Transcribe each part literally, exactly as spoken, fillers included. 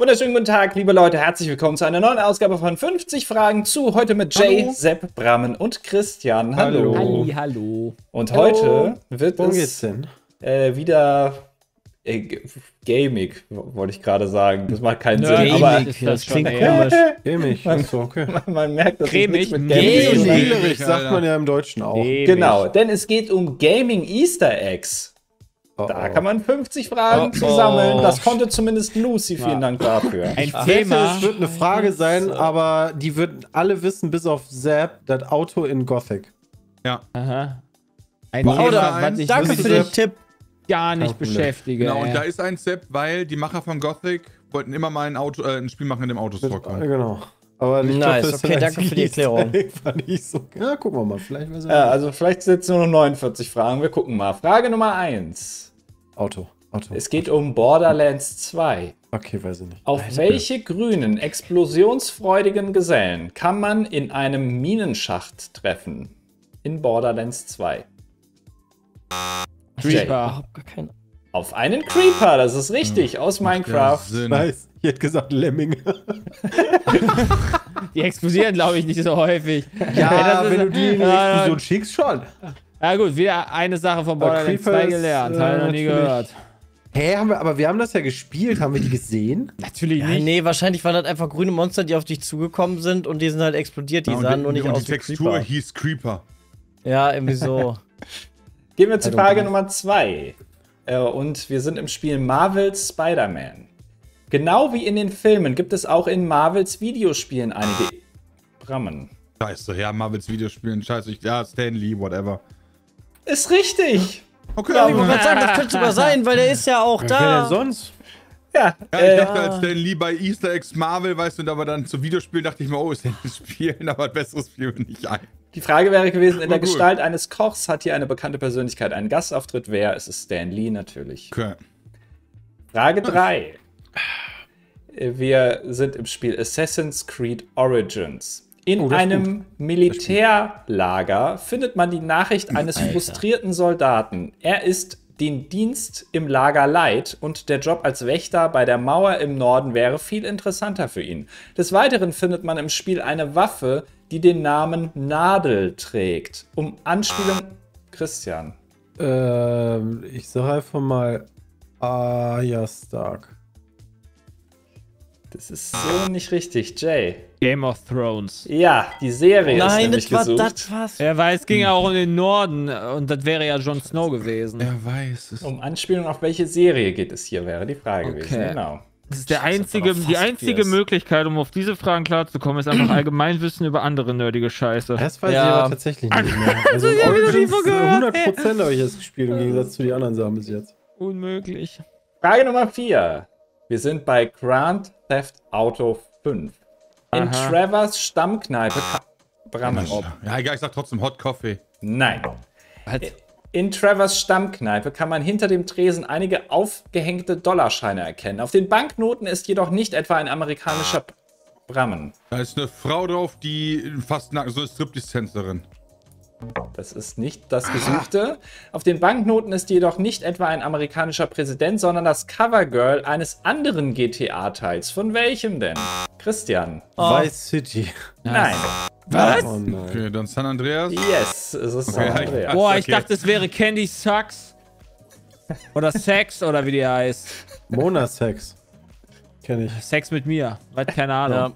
Wunderschönen guten Tag, liebe Leute. Herzlich willkommen zu einer neuen Ausgabe von fünfzig Fragen zu. Heute mit Jay, hallo. Sepp, Brammen und Christian. Hallo. Hallo. hallo. Und hallo. heute wird Worum es geht's denn? Äh, wieder äh, gaming, wollte ich gerade sagen. Das macht keinen Nö, Sinn. gaming, aber das, das klingt komisch. Gaming, achso, okay. Man, man merkt, dass Cremig, es nichts mit Gaming Spielerisch, sagt man ja im Deutschen auch. Gaming. Genau, denn es geht um Gaming Easter Eggs. Oh, Da oh. kann man fünfzig Fragen Oh, zu sammeln. oh. Das konnte zumindest Lucy. Vielen Ja. Dank dafür. Ein Ich wette, Thema. es wird eine Frage sein, aber die würden alle wissen, bis auf Zapp, das Auto in Gothic. Ja. Aha. Ein Wow, Thema, da was ich Danke wirklich für den Tipp gar nicht Kein Problem. beschäftige. Genau, und ey. da ist ein Step, weil die Macher von Gothic wollten immer mal ein, Auto, äh, ein Spiel machen, in dem Autos Mit, vorkommen. genau. Aber ich Nice, glaub, das okay, ist danke für die Erklärung. Fand ich so. Ja, gucken wir mal. Vielleicht weiß Ja, also vielleicht sind es nur noch neunundvierzig Fragen. Wir gucken mal. Frage Nummer eins. Auto. Auto. Es geht um Borderlands zwei. Okay, weiß ich nicht. Auf welche grünen, explosionsfreudigen Gesellen kann man in einem Minenschacht treffen? In Borderlands zwei. Jay. Creeper. Überhaupt gar keine. Auf einen Creeper, das ist richtig, aus Minecraft. Sinn. Nice. Ich hätte gesagt Lemming. Die explodieren, glaube ich, nicht so häufig. Ja, das wenn ist- du die in die Ja, Explosion schickst, schon. Ja gut, wieder eine Sache von Borderlands Creeper zwei ist, gelernt. äh, Habe ich noch nie natürlich- gehört. Hä, haben wir, aber wir haben das ja gespielt. Haben wir die gesehen? Natürlich Ja, nicht. nee, wahrscheinlich waren das einfach grüne Monster, die auf dich zugekommen sind und die sind halt explodiert. Die Ja, und sahen die- nur nicht und aus die wie Textur Creeper. hieß Creeper. Ja, irgendwie so. Gehen wir zu I don't Frage know. Nummer zwei. Äh, und wir sind im Spiel Marvel's Spider-Man. Genau wie in den Filmen gibt es auch in Marvels Videospielen einige Brammen. Scheiße, ja, Marvels Videospielen, scheiße, ich, ja, Stan Lee, whatever. Ist richtig! Okay, Ja, ich ja, wollte gerade sagen, das könnte sogar sein, weil der ist ja auch Wer da. denn sonst? Ja, ich äh, dachte als Stan Lee bei Easter Eggs Marvel, weißt du, und aber dann zu Videospielen dachte ich mir, oh, ist denn das Spielen, aber ein besseres Spiel nicht ein. die Frage wäre gewesen, in der Gut. Gestalt eines Kochs hat hier eine bekannte Persönlichkeit einen Gastauftritt. Wer? Es ist Stan Lee natürlich. Okay. Frage drei. Wir sind im Spiel Assassin's Creed Origins. In Oh, das ist einem Militärlager findet man die Nachricht eines frustrierten Soldaten. Er ist den Dienst im Lager leid und der Job als Wächter bei der Mauer im Norden wäre viel interessanter für ihn. Des Weiteren findet man im Spiel eine Waffe, die den Namen Nadel trägt. Um Anspielung... Christian. Ähm, ich sage einfach mal Arya Stark. Das ist so nicht richtig. Jay. Game of Thrones. Ja, die Serie ist Nein, nämlich das war gesucht. das was. Ja, weil es ging ja auch um den Norden und das wäre ja Jon Snow gewesen. Er weiß es. Um Anspielung auf welche Serie geht es hier, wäre die Frage gewesen. Okay. Genau. Das ist der Scheiße, einzige, aber die fast einzige wie es- Möglichkeit, um auf diese Fragen klarzukommen, ist einfach Allgemeinwissen über andere nerdige Scheiße. Das weiß Ja. ich aber tatsächlich nicht mehr. Also ich hab wieder Origins, nie von gehört. hundert Prozent habe ich jetzt gespielt, im Gegensatz zu den anderen Sachen bis jetzt. Unmöglich. Frage Nummer vier. Wir sind bei Grand Theft Auto fünf. In Aha. Trevors Stammkneipe. ka- Brammen, ob. Ja, egal, ich sag trotzdem Hot Coffee. Nein. Was? In Trevors Stammkneipe kann man hinter dem Tresen einige aufgehängte Dollarscheine erkennen. Auf den Banknoten ist jedoch nicht etwa ein amerikanischer Brammen. Da ist eine Frau drauf, die fast nackt, so eine Striptease-Tänzerin. Das ist nicht das Gesuchte. Auf den Banknoten ist jedoch nicht etwa ein amerikanischer Präsident, sondern das Covergirl eines anderen G T A-Teils. Von welchem denn? Christian. Vice City. Nein. Was? Oh nein. Okay, dann San Andreas. Yes, es ist San Okay, Andreas. Boah, ich Okay. dachte, es wäre Candy Sucks. Oder Sex oder wie die heißt. Mona Sex. Kenn ich. Sex mit mir. Was, keine Ahnung. Ja.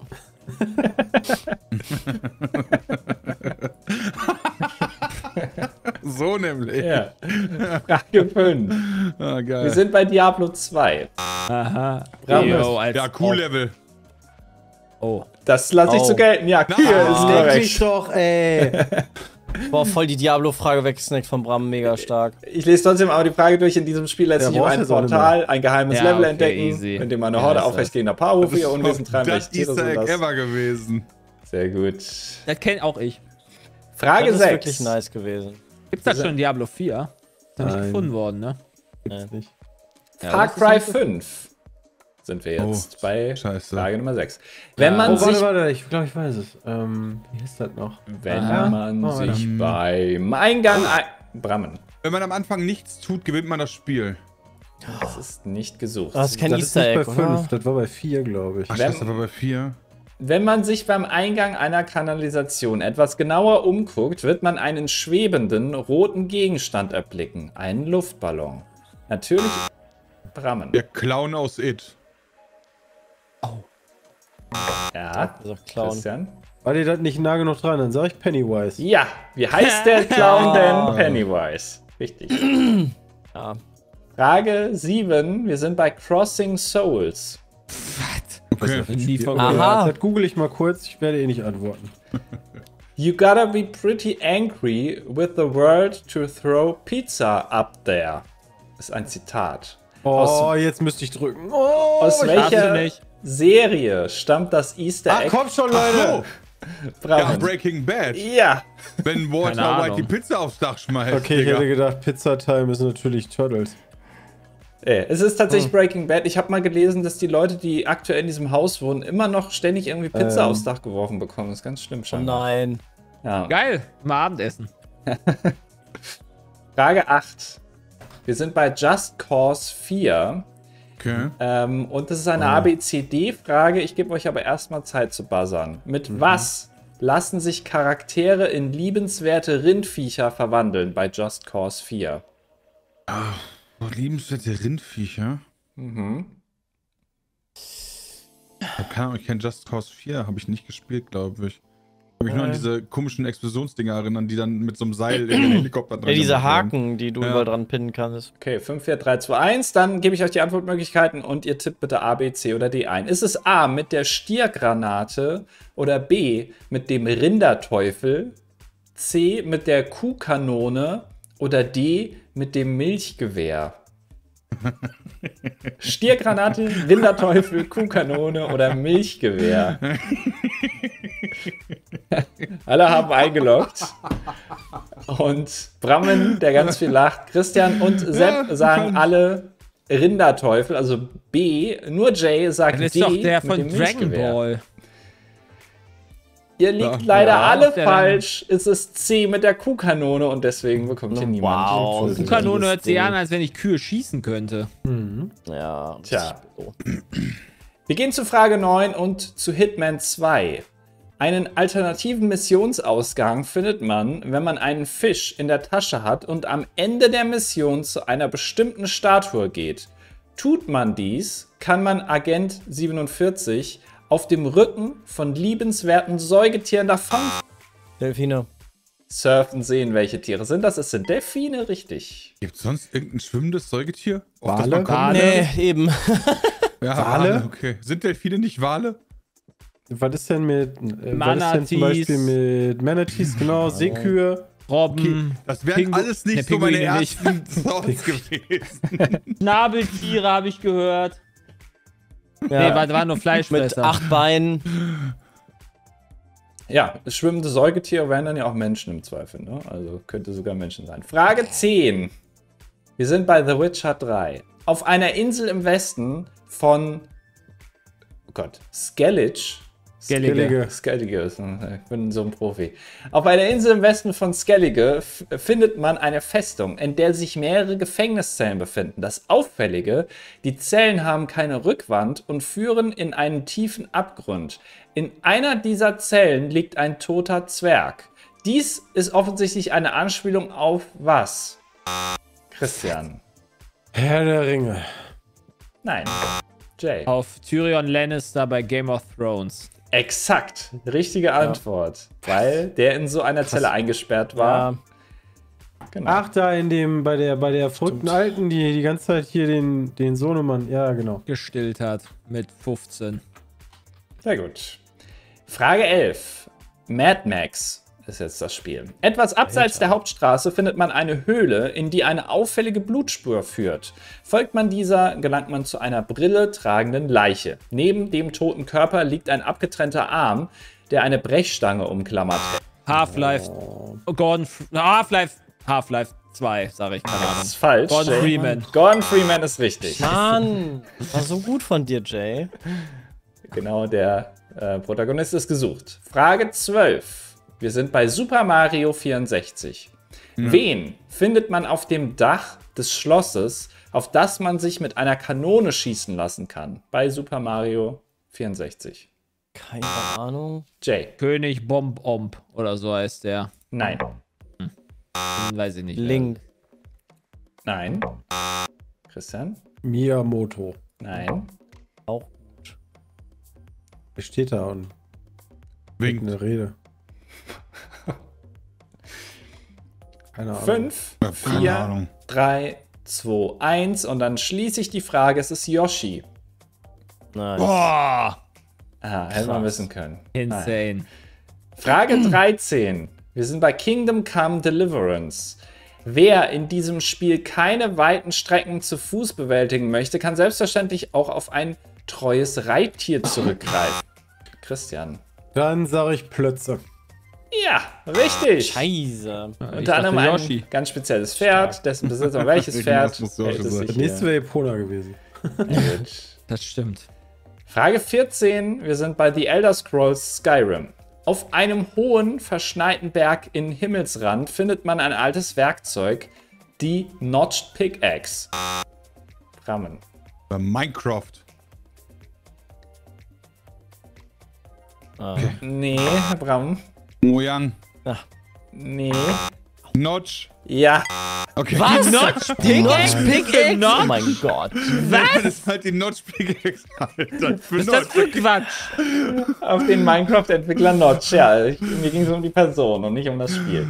So nämlich. Ja. Frage fünf. Ah, Wir geil. sind bei Diablo zwei. Aha. Bravo. Yo, als Ja, Q-Level. Oh. Das lasse ich Oh. so gelten. Ja, hier Nein. ist Wirklich korrekt. doch, ey. Boah, voll die Diablo-Frage weggesnackt von Bram, mega stark. Ich lese trotzdem aber die Frage durch. In diesem Spiel lässt Ja, sich über brauchst ein jetzt auch nicht Portal ein geheimes Ja, Level okay, entdecken, easy. in dem eine Ja, Horde ist das. aufrechtgehender Paarhufe ihr Das Unwesen ist treiben. das welche Tiere Easter sind Egg das? ever gewesen. Sehr gut. Das kenn auch ich. Frage Das ist wirklich sechs. nice gewesen. Gibt's das schon in Diablo vier? Ist noch nicht Nein. gefunden worden, ne? Gibt's nicht. Far Cry fünf sind wir jetzt Oh, bei scheiße. Frage Nummer sechs. Wenn Ja. man Oh, warte, sich, warte, ich glaube, ich weiß es. Ähm, wie hieß das noch? wenn Aha. man Oh, sich ähm. beim Eingang ein Brammen. Wenn man am Anfang nichts tut, gewinnt man das Spiel. Das ist nicht gesucht. Das ist kein Das ist Easter nicht Egg, bei fünf, oder? das war bei vier, glaube ich. Ach, Wenn- das ist aber bei vier. Wenn man sich beim Eingang einer Kanalisation etwas genauer umguckt, wird man einen schwebenden roten Gegenstand erblicken. Einen Luftballon. Natürlich Brammen. Der Clown aus It. Ja, Also Clown. Christian. War dir das nicht nah genug dran? Dann sag ich Pennywise. Ja, wie heißt der Clown denn? Pennywise. Richtig. Ja. Frage sieben. Wir sind bei Crossing Souls. Okay. Nie von Aha. gehört. Das google ich mal kurz, ich werde eh nicht antworten. You gotta be pretty angry with the world to throw pizza up there. Ist ein Zitat. Oh, Aus- jetzt müsste ich drücken. Oh, Aus ich- darfst du welcher nicht. Serie stammt das Easter Ach, Egg? komm schon, Leute. Ja, Brammen. Breaking Bad. Ja. Wenn Keine Walter Ahnung. White die Pizza aufs Dach schmeißt. Okay, ich Digga. hätte gedacht, Pizza Time ist natürlich Turtles. Äh, Es ist tatsächlich Breaking Bad. Ich habe mal gelesen, dass die Leute, die aktuell in diesem Haus wohnen, immer noch ständig irgendwie Pizza Ähm. aufs Dach geworfen bekommen. Das ist ganz schlimm Oh scheinbar. nein. Ja. Geil, mal Abendessen. Frage acht. Wir sind bei Just Cause vier. Okay. Ähm, und das ist eine A B C D-Frage. Ich gebe euch aber erstmal Zeit zu buzzern. Mit was lassen sich Charaktere in liebenswerte Rindviecher verwandeln bei Just Cause vier? Oh, liebenswerte Rindviecher. Mhm. Ich hab keine Ahnung, ich kenne Just Cause vier, habe ich nicht gespielt, glaube ich. Habe ich nur an diese komischen Explosionsdinger erinnern, die dann mit so einem Seil in den Helikopter dran Ja, diese gemacht werden. Haken, die du Ja. überall dran pinnen kannst. Okay, fünf, vier, drei, zwei, eins. Dann gebe ich euch die Antwortmöglichkeiten und ihr tippt bitte A, B, C oder D ein. Ist es A mit der Stiergranate oder B mit dem Rinderteufel, C mit der Kuhkanone oder D mit dem Milchgewehr? Stiergranate, Rinderteufel, Kuhkanone oder Milchgewehr? Alle haben eingeloggt. Und Brammen, der ganz viel lacht, Christian und Sepp Ja, sagen kann- alle Rinderteufel, also B. Nur Jay sagt Das ist D doch der mit von dem Dragon Milchgewehr. Ball. Ihr liegt Ja. leider Ja, alle der falsch. Es ist C mit der Kuhkanone und deswegen bekommt hier niemand Wow. die Punkte. Kuhkanone hört sich an, als wenn ich Kühe schießen könnte. Ja. Tja. So. Wir gehen zu Frage neun und zu Hitman zwei. Einen alternativen Missionsausgang findet man, wenn man einen Fisch in der Tasche hat und am Ende der Mission zu einer bestimmten Statue geht. Tut man dies, kann man Agent siebenundvierzig auf dem Rücken von liebenswerten Säugetieren davon Delfine. surfen, sehen, welche Tiere sind das. Es sind Delfine, richtig. Gibt es sonst irgendein schwimmendes Säugetier? auf das Wale? man kommen Wale? könnte? Nee, eben. Ja, Wale? Wale? Okay. Sind Delfine nicht Wale? Was ist denn mit. Äh, was ist denn Manatees. zum Beispiel mit Manatees, genau, Seekühe? Robben, Das wären Pingu- alles nicht Ne, so meine Pinguine nicht. ersten Thoughts gewesen. Schnabeltiere habe ich gehört. Ja. Nee, war, war nur Mit Fleischfresser. acht Beinen. Ja, schwimmende Säugetiere wären dann ja auch Menschen im Zweifel, ne? Also könnte sogar Menschen sein. Frage zehn. Wir sind bei The Witcher drei. Auf einer Insel im Westen von, oh Gott, Skellige. Skellige. Skellige, ist- ich bin so ein Profi. Auf einer Insel im Westen von Skellige f- findet man eine Festung, in der sich mehrere Gefängniszellen befinden. Das Auffällige, die Zellen haben keine Rückwand und führen in einen tiefen Abgrund. In einer dieser Zellen liegt ein toter Zwerg. Dies ist offensichtlich eine Anspielung auf was? Christian. Herr der Ringe. Nein. Jay. Auf Tyrion Lannister bei Game of Thrones. Exakt. Richtige Antwort. Weil der in so einer Zelle eingesperrt war. Ja. Genau. Ach, da in dem, bei der, bei der verrückten Alten, die die ganze Zeit hier den, den Sohnemann, ja, genau. Gestillt hat mit fünfzehn. Sehr gut. Frage elf. Mad Max ist jetzt das Spiel. Etwas abseits der Hauptstraße findet man eine Höhle, in die eine auffällige Blutspur führt. Folgt man dieser, gelangt man zu einer Brille tragenden Leiche. Neben dem toten Körper liegt ein abgetrennter Arm, der eine Brechstange umklammert. Half-Life. Oh. Gordon. F- Half-Life. Half-Life zwei, sage ich, keine Das Ahnung. ist falsch. Gordon Jay. Freeman. Gordon Freeman ist richtig. Mann, war so gut von dir, Jay. Genau, der äh, Protagonist ist gesucht. Frage zwölf. Wir sind bei Super Mario vierundsechzig. Wen findet man auf dem Dach des Schlosses, auf das man sich mit einer Kanone schießen lassen kann bei Super Mario vierundsechzig? Keine Ahnung. Jay. König Bomb Omb oder so heißt der. Nein. Hm, weiß ich nicht. Link. Nein. Christian? Miyamoto. Nein. Auch. Wer steht da und Winkt. eine Rede? Keine Ahnung. Fünf, Ja, keine vier, Ahnung. drei, zwei, eins und dann schließe ich die Frage, es ist Yoshi. Nein. Boah! Ah, hätte man wissen können. Nein. Insane. Frage dreizehn. Wir sind bei Kingdom Come Deliverance. Wer in diesem Spiel keine weiten Strecken zu Fuß bewältigen möchte, kann selbstverständlich auch auf ein treues Reittier zurückgreifen. Christian. Dann sage ich Plötze. Ja, richtig. Scheiße. Unter anderem ein ganz spezielles Pferd, dessen Besitzer welches Pferd Irgendwas muss Yoshi hält es sein. sich Das hier. nächste wäre Epona gewesen. Gut. Das stimmt. Frage vierzehn. Wir sind bei The Elder Scrolls Skyrim. Auf einem hohen, verschneiten Berg in Himmelsrand findet man ein altes Werkzeug, die Notched Pickaxe. Rammen. Bei Minecraft. Ah. Nee, Herr Braun. Mojang. Nee. Notch. Ja. Okay. Was? Notch Die Notch Pickaxe? Pickaxe? Notch? Oh mein Gott. Das ist halt die Notch Pickaxe, Alter. Für Was ist das Notch. für Quatsch? Auf den Minecraft-Entwickler Notch. Ja, ich, mir ging es um die Person und nicht um das Spiel.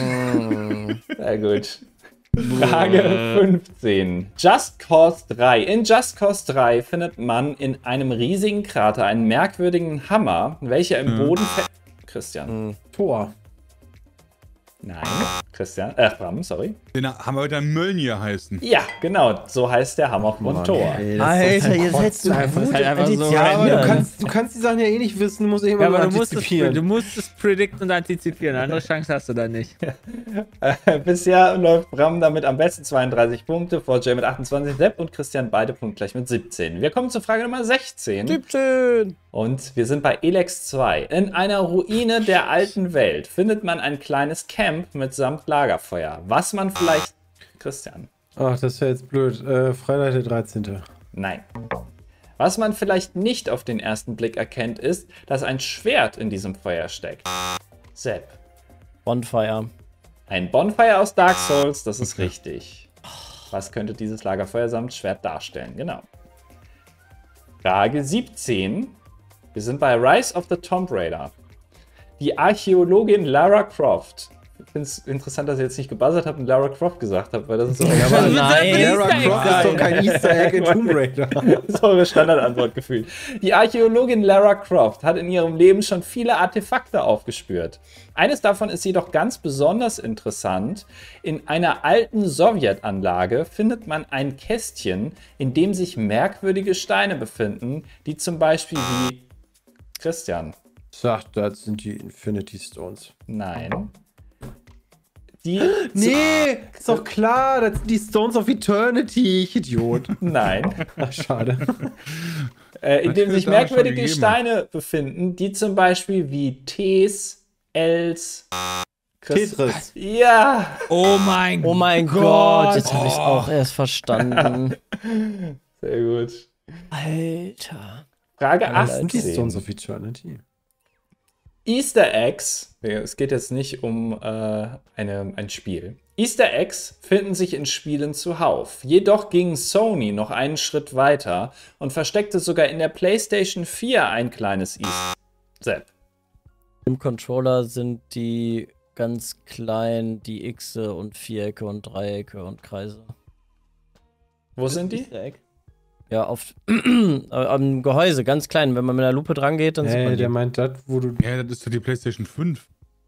Sehr gut. Frage fünfzehn. Just Cause drei. In Just Cause drei findet man in einem riesigen Krater einen merkwürdigen Hammer, welcher im Boden fe- Christian. Tor. Nein. Christian. Äh, Bram, sorry. Den haben wir heute Mjölnir heißen. Ja, genau. So heißt der Hammer von Thor. Alter, ihr seid so einfach- gut halt einfach so in Ja, aber du Antizipien. kannst, du kannst die Sachen ja eh nicht wissen, du musst eh immer Ja, nur aber du musst, es, antizipieren. du musst es predikten und antizipieren. Eine andere Chance hast du da nicht. Äh, bisher läuft Bram damit am besten zweiunddreißig Punkte, vor Jay mit achtundzwanzig, Sepp und Christian beide punktgleich mit siebzehn. Wir kommen zur Frage Nummer sechzehn. siebzehn. Und wir sind bei Elex zwei. In einer Ruine der alten Welt findet man ein kleines Camp mitsamt Lagerfeuer. Was man vielleicht... Christian. Ach, das wäre jetzt blöd. Äh, Freitag der dreizehnte. Nein. Was man vielleicht nicht auf den ersten Blick erkennt, ist, dass ein Schwert in diesem Feuer steckt. Sepp. Bonfire. Ein Bonfire aus Dark Souls, das ist richtig. Was könnte dieses Lagerfeuer samt Schwert darstellen? Genau. Frage siebzehn. Wir sind bei Rise of the Tomb Raider. Die Archäologin Lara Croft. Ich finde es interessant, dass ihr jetzt nicht gebuzzert habt und Lara Croft gesagt habt, weil das ist so Ja, aber Nein. Lara Easter Egg Croft ist doch kein Easter Egg in Tomb Raider. Das ist eure Standardantwort gefühlt. Die Archäologin Lara Croft hat in ihrem Leben schon viele Artefakte aufgespürt. Eines davon ist jedoch ganz besonders interessant. In einer alten Sowjetanlage findet man ein Kästchen, in dem sich merkwürdige Steine befinden, die zum Beispiel wie... Christian. Sagt, das sind die Infinity Stones. Nein. Die... Nee, ist doch klar, das sind die Stones of Eternity. Ich Idiot. Nein. Ach, schade. Äh, in Das dem wird sich da schon merkwürdige gegeben. Steine befinden, die zum Beispiel wie Ts, Ls, Chris- Tetris. Ja, Oh mein Oh mein Gott. Gott, jetzt habe ich es auch erst verstanden. sehr gut. Alter. Frage Das sind die Stones achtzehn. of Eternity. Easter Eggs, es geht jetzt nicht um äh, eine, ein Spiel. Easter Eggs finden sich in Spielen zuhauf. Jedoch ging Sony noch einen Schritt weiter und versteckte sogar in der PlayStation vier ein kleines Easter Sepp. Im Controller sind die ganz klein, die Xe und Vierecke und Dreiecke und Kreise. Wo sind die? Easter Egg? Ja, auf am Gehäuse, ganz klein. Wenn man mit der Lupe dran geht, dann sieht Hey, man der die. meint das, wo du. Ja, das ist doch die PlayStation fünf.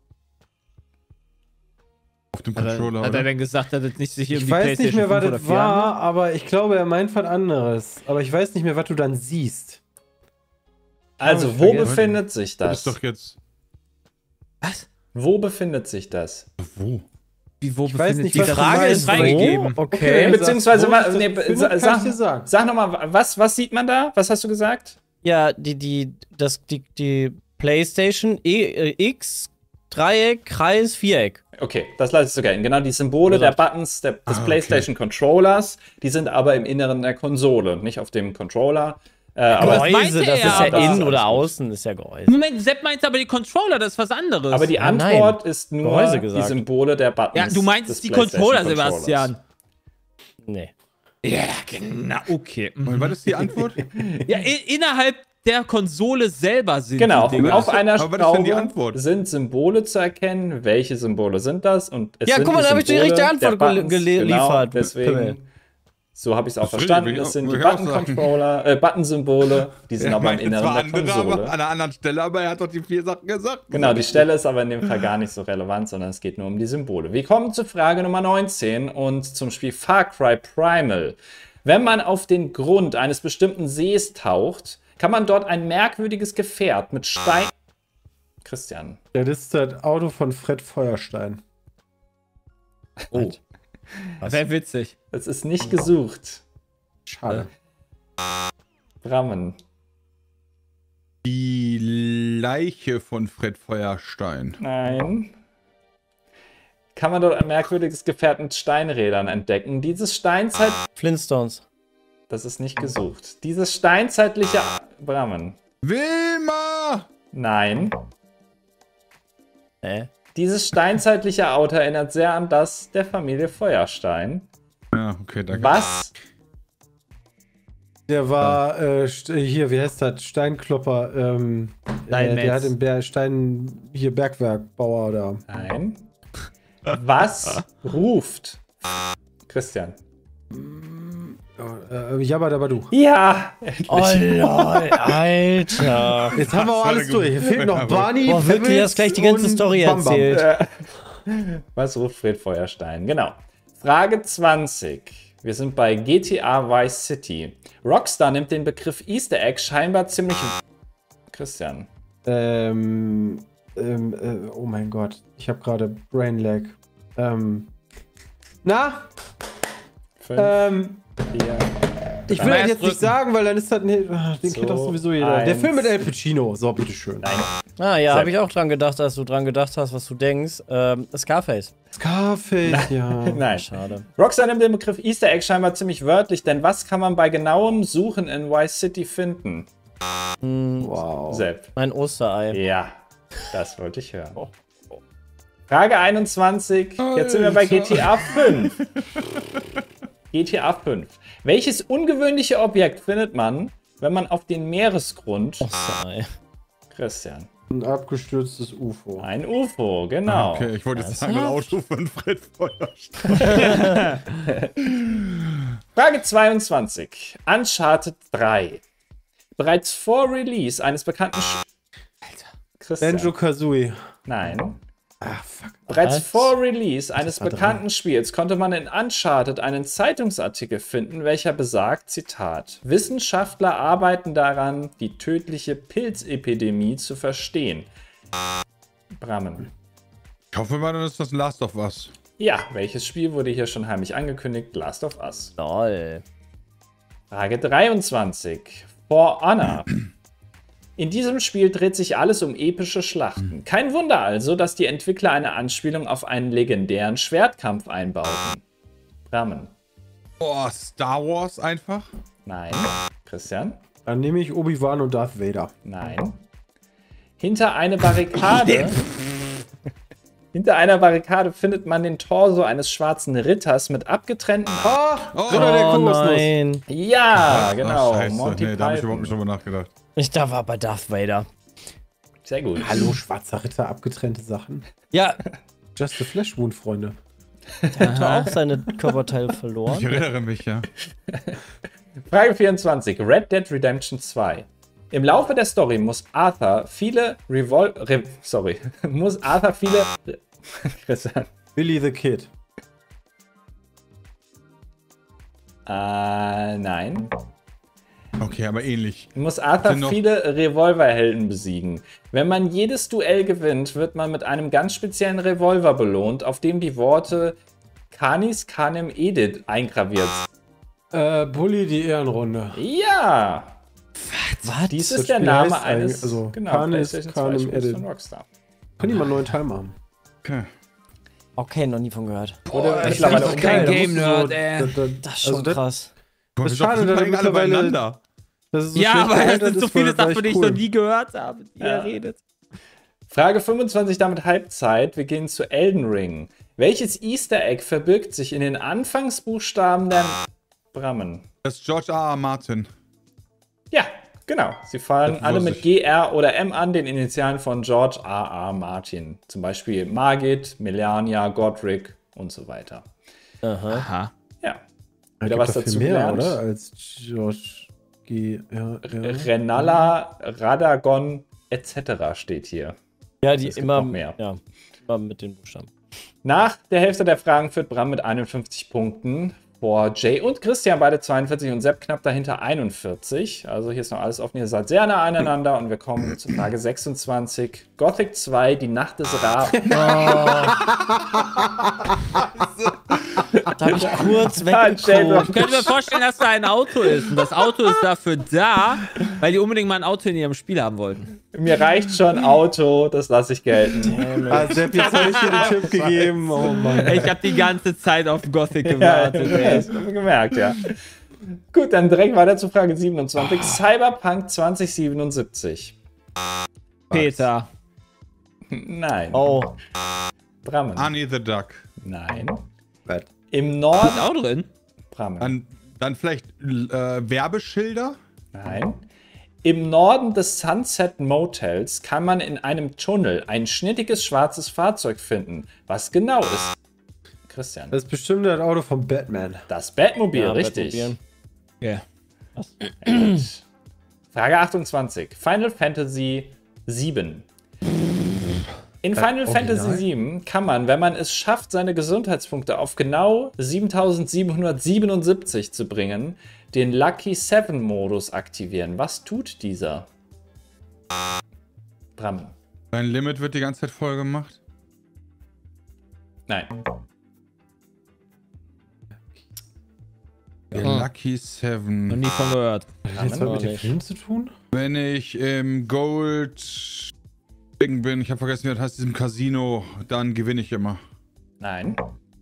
Auf dem Hat er, Controller, hat er oder? denn gesagt, dass es nicht sich hier um Ich die weiß nicht PlayStation mehr, was fünf oder das vier handelt? war, aber ich glaube, er meint was anderes. Aber ich weiß nicht mehr, was du dann siehst. Also, ich wo vergessen. befindet sich Das das? ist doch jetzt. Was? Wo befindet sich das? Wo? Wie, wo Ich weiß befindet nicht, sich was das? du Frage meinst, ist freigegeben. Okay. Okay, Okay, beziehungsweise, sag, wo wa- ich das nee, befindet, sa- kann ich sag, dir sagen. sag nochmal, was, was sieht man da? Was hast du gesagt? Ja, die, die, das, die, die PlayStation e, äh, X, Dreieck, Kreis, Viereck. Okay, das lasse ich so gelten. Genau, die Symbole der Buttons der, des Ah, okay. PlayStation Controllers, die sind aber im Inneren der Konsole, nicht auf dem Controller. Äh, aber, das meinte Gehäuse, das er ist ja aber. innen Alles oder gut. außen, ist ja Gehäuse. Moment, Sepp meint aber die Controller, das ist was anderes. aber die Ja, nein. Antwort ist nur Gehäuse die gesagt. Symbole der Buttons. ja, du meinst des die PlayStation Controller, Controllers. Sebastian. Nee. Ja, genau. Okay. Mhm. Und was ist die Antwort? Ja, i- innerhalb der Konsole selber sind Genau, die Dinger. auf einer aber was ist denn die Schraube Antwort? sind Symbole zu erkennen. Welche Symbole sind das? Und es Ja, sind guck mal, die da hab ich die Symbole richtige Antwort der Buttons, gel- geliefert, Genau, deswegen, Pimmel. so habe ich es auch Das will ich- verstanden. will ich Das auch- sind will die ich auch Button-Controller, äh, Button-Symbole, die sind Ja, aber im meine, Inneren zwar der andere, Konsole. aber an einer anderen Stelle, aber er hat doch die vier Sachen gesagt. Genau, die Stelle ist aber in dem Fall gar nicht so relevant, sondern es geht nur um die Symbole. Wir kommen zu Frage Nummer neunzehn und zum Spiel Far Cry Primal. Wenn man auf den Grund eines bestimmten Sees taucht, kann man dort ein merkwürdiges Gefährt mit Stein... Christian. Ja, das ist das Auto von Fred Feuerstein. Oh. Wäre witzig. Das ist nicht gesucht. Schade. Brammen. Die Leiche von Fred Feuerstein. Nein. Kann man dort ein merkwürdiges Gefährt mit Steinrädern entdecken. Dieses Steinzeit... Flintstones. Das ist nicht gesucht. Dieses steinzeitliche... Brammen. Wilma! Nein. Hä? Dieses steinzeitliche Auto erinnert sehr an das der Familie Feuerstein. Ja, okay, danke. Was? Der war, äh, st- hier, wie heißt das? Steinklopper. Ähm, äh, Steinmetz. der hat im Ber Stein, hier Bergwerkbauer da. Nein. Was ruft Christian? Äh, Jabba Dabba Du. Ja! Oh lol, Alter. Jetzt haben wir auch alles durch. Hier fehlt noch Barney. Boah, wirklich, Pebbles hast gleich die ganze und Story Bam Bam. erzählt. Was ruft Fred Feuerstein? Genau. Frage zwanzig. Wir sind bei G T A Vice City. Rockstar nimmt den Begriff Easter Egg scheinbar ziemlich... Christian. Ähm, ähm, äh, oh mein Gott. Ich habe gerade Brain Lag. Ähm, na? Fünf, Ähm, vier, ich will Drei. das jetzt nicht sagen, weil dann ist das... Nee, den So, kennt doch sowieso jeder. Der eins. Film mit El Pacino. So, bitteschön. Nein. Ah ja, Sepp. habe ich auch dran gedacht, als du dran gedacht hast, was du denkst. Ähm, Scarface. Scarface, ja. Nein. Schade. Rockstar nimmt den Begriff Easter Egg scheinbar ziemlich wörtlich, denn was kann man bei genauem Suchen in Vice City finden? Wow. Sepp. Ein Osterei. Ja, das wollte ich hören. Frage einundzwanzig. Jetzt sind wir bei G T A fünf. G T A fünf. Welches ungewöhnliche Objekt findet man, wenn man auf den Meeresgrund... Osterei. Christian. Ein abgestürztes U F O. Ein U F O, genau. Okay, ich wollte jetzt sagen, ein Auto von Fred Feuerstein. Frage zweiundzwanzig. Uncharted drei. Bereits vor Release eines bekannten... Sch Alter. Christian. Banjo Kazooie. Nein. Ah, fuck. Bereits Was? vor Release eines war bekannten Spiels konnte man in Uncharted einen Zeitungsartikel finden, welcher besagt, Zitat, Wissenschaftler arbeiten daran, die tödliche Pilzepidemie zu verstehen. Brammen. Ich hoffe mal, dann ist das Last of Us. Ja, welches Spiel wurde hier schon heimlich angekündigt? Last of Us. Lol. Frage dreiundzwanzig. For Honor. In diesem Spiel dreht sich alles um epische Schlachten. Kein Wunder also, dass die Entwickler eine Anspielung auf einen legendären Schwertkampf einbauten. Brammen. Oh, Star Wars einfach? Nein. Christian? Dann nehme ich Obi-Wan und Darth Vader. Nein. Hinter eine Barrikade. Hinter einer Barrikade findet man den Torso eines schwarzen Ritters mit abgetrennten. Ah, Oh, oder der Oh Kokosnuss. nein. Ja, genau. Ach, scheiße. Monty Nee, da habe ich Python. überhaupt nicht drüber nachgedacht. Ich da war bei Darth Vader. Sehr gut. Hallo, schwarzer Ritter, abgetrennte Sachen. Ja, Just a Flash Wound, Freunde. der hat auch seine Körperteile Ich verloren. erinnere mich, ja. Frage vierundzwanzig. Red Dead Redemption zwei. Im Laufe der Story muss Arthur viele Revol... Re sorry. muss Arthur viele... Christian. Billy the Kid. Äh, nein. Okay, aber ähnlich. Muss Arthur Sind noch- viele Revolverhelden besiegen. Wenn man jedes Duell gewinnt, wird man mit einem ganz speziellen Revolver belohnt, auf dem die Worte Canis Canem Edit eingraviert sind. Äh, Bully die Ehrenrunde. Ja! Was? Dies Das ist der Spiel Name heißt eines eigentlich- also, genau, Canis PlayStation Canem zwei Spiels Edit. von Rockstar. Können die mal einen neuen Teil machen? Okay. Okay, noch nie von gehört. Oder ich mittlerweile bin doch kein da Game musst du Nerd, ey. da, da, Das ist schon also das- krass. Guck mal, Das ist wir schade, sind dass doch er alle mittlerweile- beieinander. Das ist so Ja, schlecht aber es gealtert, sind so das war- viele war Sachen, echt die ich cool. noch nie gehört habe, die Ja. ihr redet. Frage fünfundzwanzig, damit Halbzeit. Wir gehen zu Elden Ring. Welches Easter Egg verbirgt sich in den Anfangsbuchstaben der Brammen? Das ist George R. R. Martin. Ja, genau. Sie fallen Das alle wusste mit ich. G, R oder M an, den Initialen von George R. R. Martin. Zum Beispiel Margit, Melania, Godric und so weiter. Aha. Aha. Ja. Ja, Wieder gibt was doch viel dazu mehr, gelernt. oder? Als George G. Ja, ja. Renala, Radagon et cetera steht hier. Ja, die Es gibt immer, noch mehr. ja, immer mit den Buchstaben. Nach der Hälfte der Fragen führt Bram mit einundfünfzig Punkten vor Jay und Christian, beide zweiundvierzig und Sepp knapp dahinter einundvierzig. Also hier ist noch alles offen. Ihr seid sehr nah aneinander und wir kommen zu Frage sechsundzwanzig. Gothic zwei, die Nacht des Ra. Da habe ich kurz Ah, Jay, du- weggeguckt. Ich könnte mir vorstellen, dass da ein Auto ist. Und das Auto ist dafür da, weil die unbedingt mal ein Auto in ihrem Spiel haben wollten. Mir reicht schon Auto, das lasse ich gelten. Ah, Sepp, jetzt habe ich dir den Tipp gegeben. Oh Mann. Ich habe die ganze Zeit auf Gothic Ja, gewartet. ey. das haben wir gemerkt, ja. Gut, dann direkt weiter zu Frage siebenundzwanzig. Cyberpunk zwanzig siebenundsiebzig. Peter. Nein. Oh, Brammen. Annie the Duck. Nein. Bad. Im Norden. Ist auch drin. Brammen. Dann, dann vielleicht äh, Werbeschilder? Nein. Im Norden des Sunset Motels kann man in einem Tunnel ein schnittiges schwarzes Fahrzeug finden. Was genau ist? Christian. Das ist bestimmt das Auto von Batman. Das Batmobil, ja, richtig. Batmobil. Ja. Gut. Frage achtundzwanzig. Final Fantasy sieben. In Final Original? Fantasy sieben kann man, wenn man es schafft, seine Gesundheitspunkte auf genau siebentausendsiebenhundertsiebenundsiebzig zu bringen, den Lucky Seven Modus aktivieren. Was tut dieser? Bram. Dein Limit wird die ganze Zeit voll gemacht. Nein. Der Hm. Lucky Noch Seven. nie von gehört. Hat das was mit dem nicht. Film zu tun? Wenn ich im Gold Ding bin, ich habe vergessen, wie das heißt, diesem Casino, dann gewinne ich immer. Nein.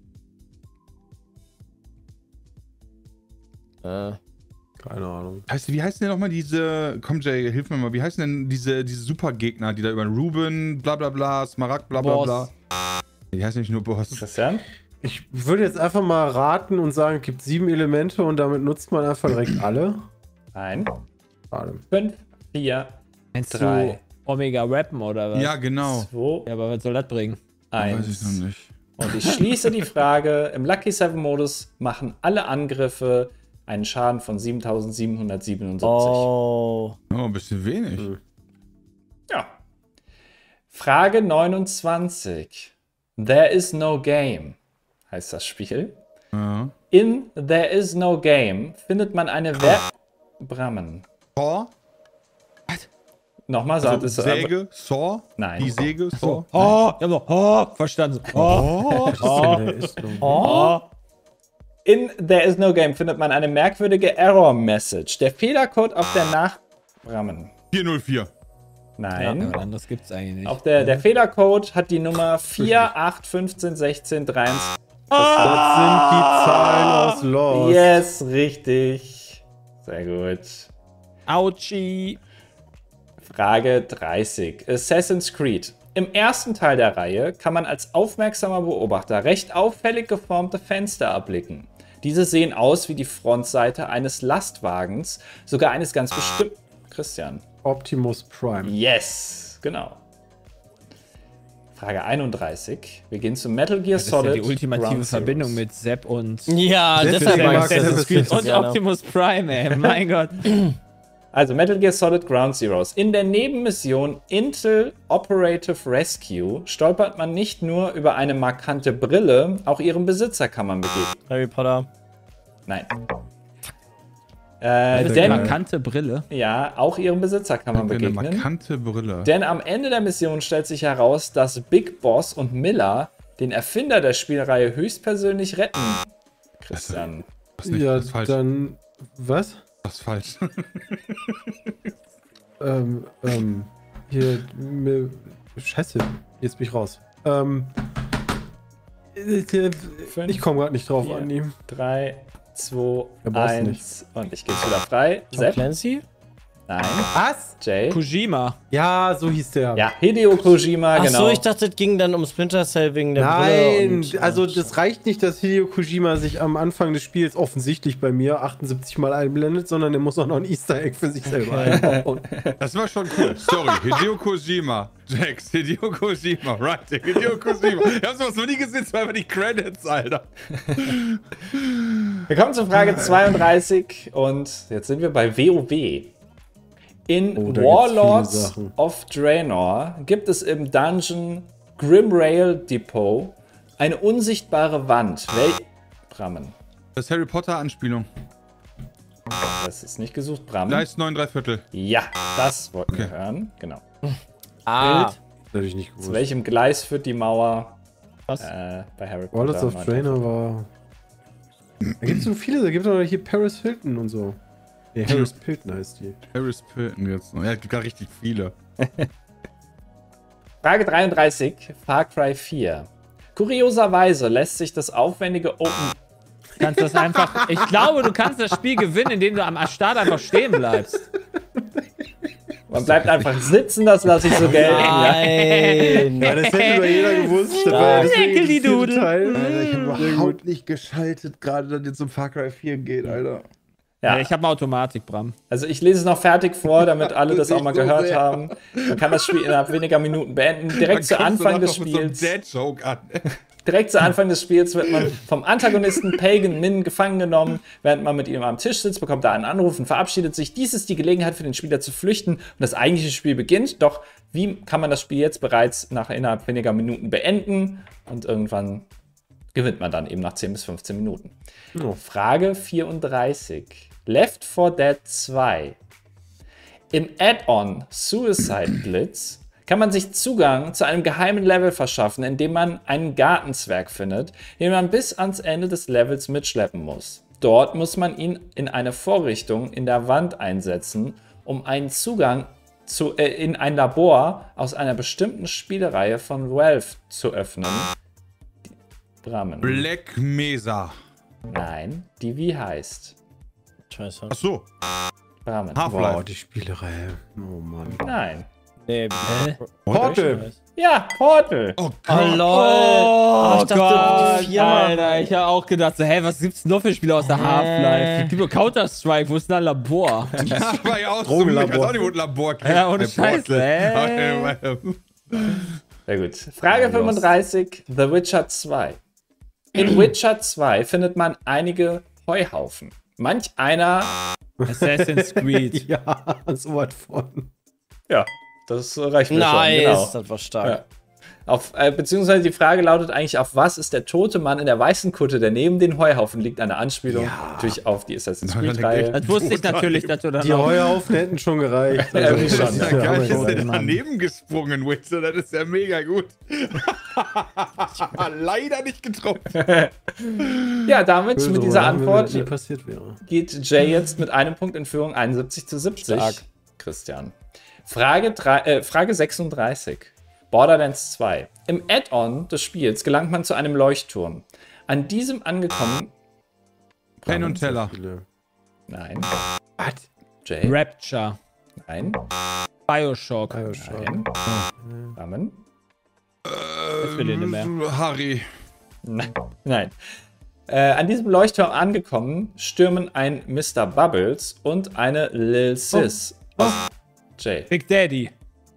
Äh, Keine Ahnung. Heißt, wie heißen denn nochmal diese, komm Jay, hilf mir mal, wie heißen denn diese, diese Supergegner, die da über Ruben, bla bla bla, Smaragd, bla bla Boss. bla. Die heißen nicht nur Boss. Christian? Ich würde jetzt einfach mal raten und sagen, es gibt sieben Elemente und damit nutzt man einfach direkt alle. Nein. Schade. Fünf, vier, Meinst Drei. du Omega rappen oder was? Ja, genau. zwei, Ja, aber was soll das bringen? Weiß ich noch eins. nicht. Und ich schließe die Frage. Im Lucky Seven Modus machen alle Angriffe einen Schaden von siebentausendsiebenhundertsiebenundsiebzig. oh. Oh, ein bisschen wenig. Hm. Ja. Frage neunundzwanzig. There is no game heißt das Spiel. Ja. In There is no game findet man eine Wer... Brammen. Saw? Nochmal, sagt Also es. Säge? Saw? Nein. Die Säge? Saw? Oh, ich hab so, oh, verstanden. Oh, Oh. Der ist noch- oh. In There is no game findet man eine merkwürdige Error-Message. Der Fehlercode auf der Nach... Brammen. vier null vier. Nein. Ja, aber anderes gibt's eigentlich nicht. Auf der, der Fehlercode hat die Nummer vier, acht, fünfzehn, sechzehn, dreiundzwanzig. Das sind die Zahlen aus Lost. Yes, richtig. Sehr gut. Autschi. Frage dreißig. Assassin's Creed. Im ersten Teil der Reihe kann man als aufmerksamer Beobachter recht auffällig geformte Fenster erblicken. Diese sehen aus wie die Frontseite eines Lastwagens, sogar eines ganz bestimmten... Christian. Optimus Prime. Yes, genau. Frage einunddreißig. Wir gehen zu Metal Gear Das ist ja Solid. die ultimative Ground Verbindung Zeroes. mit Sepp und, Ja, Deswegen deshalb mag mag ich ich Assassin's Creed so und gerne. Optimus Prime, ey. Mein Gott. Also Metal Gear Solid Ground Zeroes. In der Nebenmission Intel Operative Rescue stolpert man nicht nur über eine markante Brille, auch ihrem Besitzer kann man begegnen. Harry Potter. Nein. Äh, Eine denn, markante Brille. ja, auch ihrem Besitzer kann man Eine begegnen. markante Brille. Denn am Ende der Mission stellt sich heraus, dass Big Boss und Miller den Erfinder der Spielreihe höchstpersönlich retten. Christian. Das ist nicht, Ja, das ist falsch. dann. Was? Das ist falsch. Ähm, ähm. hier, mir, Scheiße, jetzt bin ich raus. Ähm, ich komme gerade nicht drauf, vier, Andi. drei, zwei, Der Boss eins und ich gebe wieder frei. Tom Sepp? Clancy? Nein. Was? Jay? Kojima. Ja, so hieß der. Ja, Hideo Kojima, Ach genau. so, ich dachte, es ging dann um Splinter Cell wegen der Brille. Nein, und- also das reicht nicht, dass Hideo Kojima sich am Anfang des Spiels offensichtlich bei mir achtundsiebzig Mal einblendet, sondern er muss auch noch ein Easter Egg für sich selber einbauen. Das war schon cool. Sorry, Hideo Kojima. Jax, Hideo Kojima, right, Hideo Kojima. Ich hab sowas noch nie gesehen, das war einfach die Credits, Alter. Wir kommen zur Frage zweiunddreißig und jetzt sind wir bei WoW. In Oh, da gibt's Warlords viele Sachen. of Draenor gibt es im Dungeon Grimrail Depot eine unsichtbare Wand. Wel Brammen. Das ist Harry Potter Anspielung. Das ist nicht gesucht, Brammen. Gleis neun, drei Viertel. Ja, das wollten wir Okay. hören. Genau. Ah, Das hätte ich nicht Zu gewusst. welchem Gleis führt die Mauer was? äh, bei Harry Potter? Warlords of Draenor war... Da gibt es so viele, da gibt es auch hier Paris Hilton und so. Nee, Harris Pilton heißt die. Harris Pilton jetzt noch. Ja, es gibt gar richtig viele. Frage dreiunddreißig, Far Cry vier. Kurioserweise lässt sich das aufwendige Open... Du kannst das einfach. Ich glaube, du kannst das Spiel gewinnen, indem du am Start einfach stehen bleibst. Man bleibt einfach sitzen, das lasse ich so gelten. Ja. Nein. Ja, das hätte doch jeder gewusst. Das war ja deswegen Eckel, die das vierte Dudel. Teil. Alter, ich habe Sehr gut. überhaupt nicht geschaltet, gerade dass jetzt um Far Cry vier geht, Alter. Ja, Ja. ich habe Automatik, Bram. Also ich lese es noch fertig vor, damit alle das auch mal Nicht so gehört sehr. haben. Man kann das Spiel innerhalb weniger Minuten beenden. Direkt zu Anfang des Spiels. So einem Dad-Joke an. Direkt zu Anfang des Spiels wird man vom Antagonisten Pagan Min gefangen genommen. Während man mit ihm am Tisch sitzt, bekommt er einen Anruf und verabschiedet sich. Dies ist die Gelegenheit für den Spieler zu flüchten und das eigentliche Spiel beginnt. Doch wie kann man das Spiel jetzt bereits nach innerhalb weniger Minuten beenden? Und irgendwann gewinnt man dann eben nach zehn bis fünfzehn Minuten. Oh. Frage vierunddreißig. Left four Dead zwei. Im Add-on Suicide Blitz kann man sich Zugang zu einem geheimen Level verschaffen, in dem man einen Gartenzwerg findet, den man bis ans Ende des Levels mitschleppen muss. Dort muss man ihn in eine Vorrichtung in der Wand einsetzen, um einen Zugang zu, äh, in ein Labor aus einer bestimmten Spielereihe von Valve zu öffnen. Die Brammen. Black Mesa. Nein, die wie heißt? Scheiße. Ach so, Brammen. Wow, Half-Life. die Spielerei. Oh Mann. Nein. Nee, Portal. Ja, Portal. Oh Oh, Gott. lol. Oh, ich dachte, Gott, die Firma. Alter, ich habe auch gedacht, so, hä, was gibt's noch für Spiele aus der Half-Life? Es gibt nur Counter-Strike, wo ist denn ein Labor? Ja, war ja auch so. Drogenlabor. Ich weiß auch nicht, wo ein Labor gibt. Ja, ohne Ein Scheiße, Portal. Sehr gut. Frage fünfunddreißig, The Witcher zwei. In Witcher zwei findet man einige Heuhaufen. Manch einer, Assassin's Creed. Ja, so was von. ja, das reicht mir Nice, schon, genau. das war stark. Ja. Auf, äh, beziehungsweise die Frage lautet eigentlich, auf was ist der tote Mann in der weißen Kutte, der neben den Heuhaufen liegt? Eine Anspielung natürlich auf die Assassin's Na, dann Creed-Reihe. liegt Das wusste ich natürlich, dass du dann Die noch... Heuhaufen hätten schon gereicht. Ja, wie schon, das ist ja. ja Geil, ist Hammer der geworden. daneben gesprungen, Witzer. Das ist ja mega gut. Leider nicht getroffen. Ja, damit, Böse mit dieser Rolle, wenn mir Antwort das nie passiert wäre. geht Jay jetzt mit einem Punkt in Führung einundsiebzig zu siebzig. Stark. Christian. Frage, drei, äh, Frage sechsunddreißig. Borderlands zwei. Im Add-on des Spiels gelangt man zu einem Leuchtturm. An diesem angekommen... Penn und Teller. Viele. Nein. Was? Jay? Rapture. Nein. Bioshock. Bioshock. Nein. Rahmen? Das will ich nicht mehr. Harry. Nein. Nein. Äh, an diesem Leuchtturm angekommen, stürmen ein Mister Bubbles und eine Lil Sis. aus Jay. Big Daddy.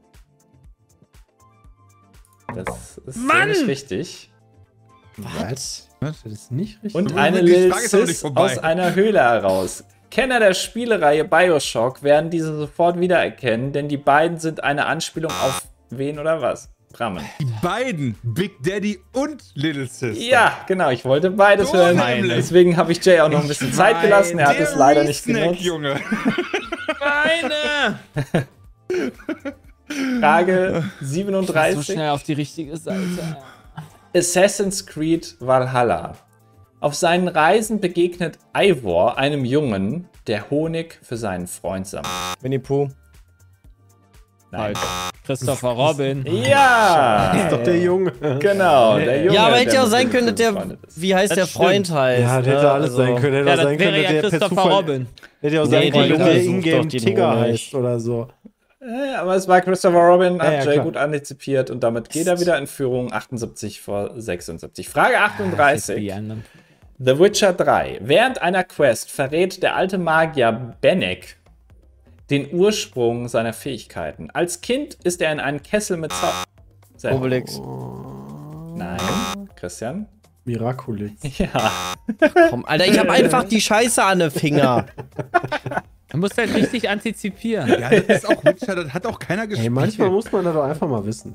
Das ist so Mann! nicht richtig. Was? Was? Das ist nicht richtig. Und Die eine Frage Lil ist doch noch nicht Sis vorbei. aus einer Höhle heraus. Kenner der Spielereihe Bioshock werden diese sofort wiedererkennen, denn die beiden sind eine Anspielung auf wen oder was? Brammen. Die beiden, Big Daddy und Little Sister. Ja, genau, ich wollte beides So hören. nämlich. Deswegen habe ich Jay auch noch ein bisschen Zeit gelassen. Er hat Der es leider nicht Re-Snack, genutzt. Junge. Meine! Frage So siebenunddreißig. schnell auf die richtige Seite. Assassin's Creed Valhalla. Auf seinen Reisen begegnet Eivor einem Jungen, der Honig für seinen Freund sammelt. Winnie Pooh. Nein. Falsch. Christopher Robin. Ja! Das ist doch der Junge. Genau, der Junge. Ja, aber hätte der ja auch mit sein dem können, dass der, befreundet ist. wie heißt Das der stimmt. Freund heißt. Ja, das hätte ne? alles Also- sein können. Hätte Ja, auch das sein wäre können, ja dass der per Christopher Zufall, Robin. hätte ja auch Nee, sein die können, dass Leute der sucht Ingame doch die Tigger Drohne heißt nicht. oder so. Äh, Aber es war Christopher Robin, hat Ja, ja, Jay klar. gut antizipiert und damit geht er wieder in Führung achtundsiebzig vor sechsundsiebzig. Frage achtunddreißig. Die anderen. The Witcher drei. Während einer Quest verrät der alte Magier Bennek den Ursprung seiner Fähigkeiten. Als Kind ist er in einen Kessel mit Zau... Sehr- Obelix. Nein. Christian? Miraculix. Ja. Komm, Alter, ich hab einfach die Scheiße an den Finger. Man muss halt richtig antizipieren. Ja, das ist auch Witcher, das hat auch keiner gespielt. Ey, manchmal muss man das doch einfach mal wissen.